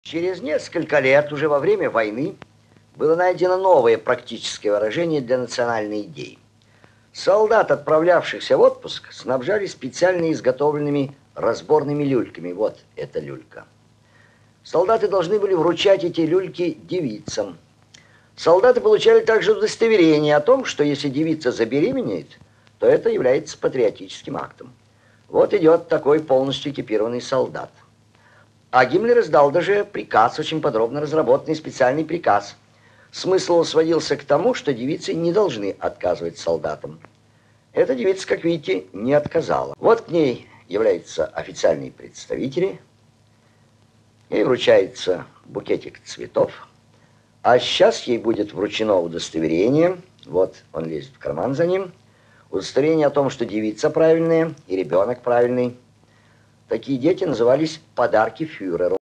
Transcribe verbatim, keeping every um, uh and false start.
Через несколько лет, уже во время войны, было найдено новое практическое выражение для национальной идеи. Солдат, отправлявшихся в отпуск, снабжали специально изготовленными разборными люльками. Вот эта люлька. Солдаты должны были вручать эти люльки девицам. Солдаты получали также удостоверение о том, что если девица забеременеет, то это является патриотическим актом. Вот идет такой полностью экипированный солдат. А Гиммлер издал даже приказ, очень подробно разработанный специальный приказ. Смысл его сводился к тому, что девицы не должны отказывать солдатам. Эта девица, как видите, не отказала. Вот к ней являются официальные представители. Ей вручается букетик цветов. А сейчас ей будет вручено удостоверение. Вот он лезет в карман за ним. Удостоверение о том, что девица правильная и ребенок правильный. Такие дети назывались подарки фюреру.